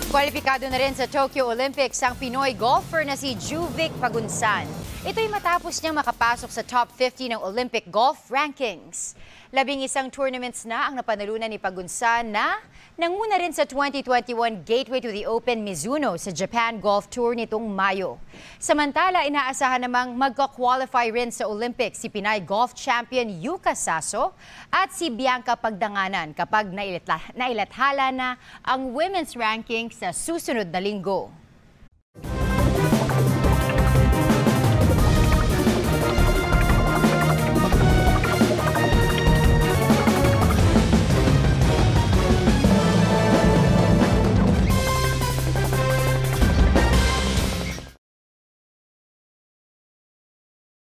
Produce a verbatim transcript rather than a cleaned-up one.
Kwalipikado na rin sa Tokyo Olympics ang Pinoy golfer na si Juvic Pagunsan. Ito'y matapos niyang makapasok sa top fifty ng Olympic golf rankings. Labing isang tournaments na ang napanalunan ni Pagunsan na nanguna rin sa twenty twenty-one Gateway to the Open Mizuno sa Japan Golf Tour nitong Mayo. Samantala, inaasahan namang magka-qualify rin sa Olympics si Pinay golf champion Yuka Saso at si Bianca Pagdanganan kapag nailathala na ang women's ranking sa susunod na linggo.